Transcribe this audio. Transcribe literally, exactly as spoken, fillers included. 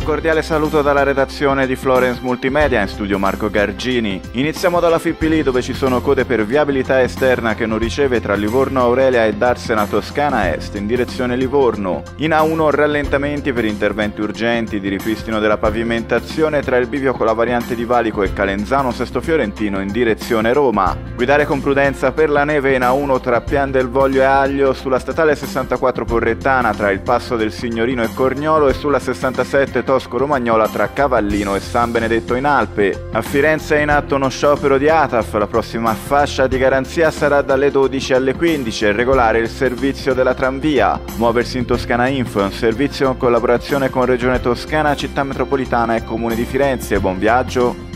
cordiale saluto dalla redazione di Florence Multimedia, in studio Marco Gargini. Iniziamo dalla Fippili, dove ci sono code per viabilità esterna che non riceve tra Livorno Aurelia e Darsena Toscana Est in direzione Livorno. In A uno rallentamenti per interventi urgenti di ripristino della pavimentazione tra il bivio con la variante di Valico e Calenzano Sesto Fiorentino in direzione Roma. Guidare con prudenza per la neve in A uno tra Pian del Voglio e Aglio, sulla statale sessantaquattro Porrettana tra il Passo del Signorino e Corniolo e sulla sessantasette Tosco-Romagnola tra Cavallino e San Benedetto in Alpe. A Firenze è in atto uno sciopero di A T A F, la prossima fascia di garanzia sarà dalle dodici alle quindici e regolare il servizio della tranvia. Muoversi in Toscana Info è un servizio in collaborazione con Regione Toscana, Città Metropolitana e Comune di Firenze. Buon viaggio!